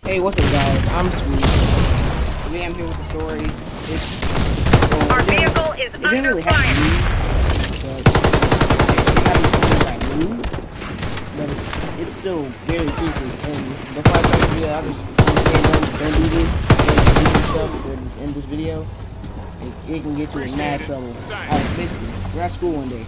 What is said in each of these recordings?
Hey, what's up, guys? I'm Sweet. Today I'm here with the story. Our vehicle is under fire. But it's still very creepy. And before I start the video, I just don't do this. Don't do stuff in this video. It can get you in mad trouble. Basically, we're at school one day.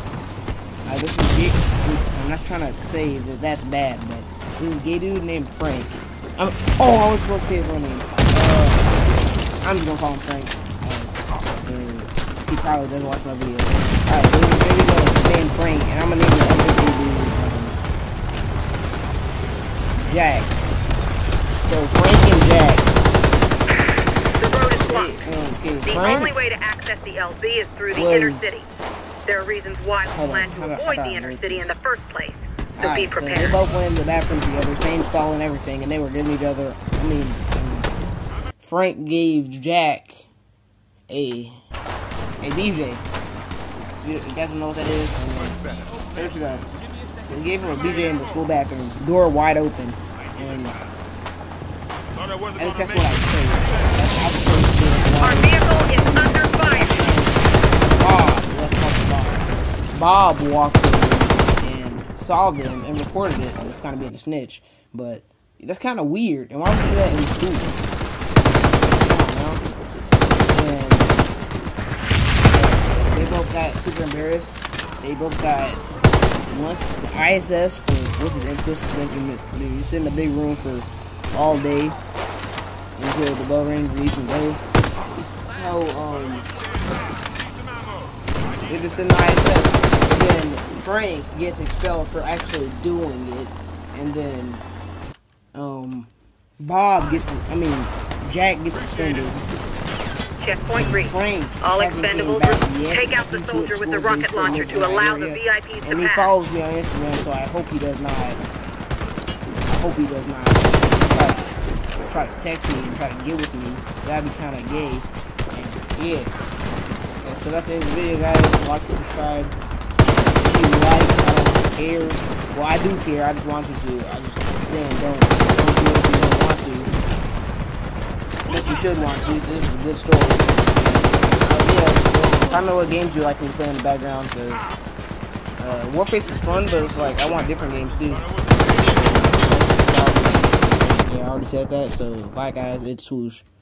I'm not trying to say that that's bad, but this is a gay dude named Frank. I was supposed to say his real name. I'm just gonna call him Frank. He probably doesn't watch my video. Alright, there we go. His name's Frank, and I'm gonna name the other dude Jack. So Frank and Jack. The road is blocked. Okay, the only way to access the LZ is through the inner city. There are reasons why we plan to avoid the inner city in the first place. So be prepared. So they both went in the bathroom together, same stall and everything, and they were giving each other. Frank gave Jack a BJ. You guys know what that is? Search it up. So he gave him a BJ in the school bathroom, door wide open, and that's what I say. Our vehicle is under fire. Let's talk to Bob. Bob walked in and saw them and reported it. It's kind of being a snitch, but that's kind of weird. And why would you do that in school? And they both got super embarrassed. They both got once the ISS for which is implicit. You sit in a big room for all day until the bell rings and you can go. So they just in the ISS. Then Frank gets expelled for actually doing it, and then Jack gets suspended. Checkpoint reached. Frank all expendables, take out the soldier with the rocket launcher to allow the VIPs to pass. And he follows me on Instagram, so I hope he does not try to text me and try to get with me. That'd be kind of gay. And yeah. And so that's the end of the video, guys. Like and subscribe. If you like, I don't care. Well, I do care. I just want you to. I just saying, don't do it if you don't want to. But you should want to. This is a good story. Yeah. I don't know what games you like when you play in the background, because Warface is fun, but it's like I want different games too. Yeah, I already said that. So bye, guys. It's Swoosh.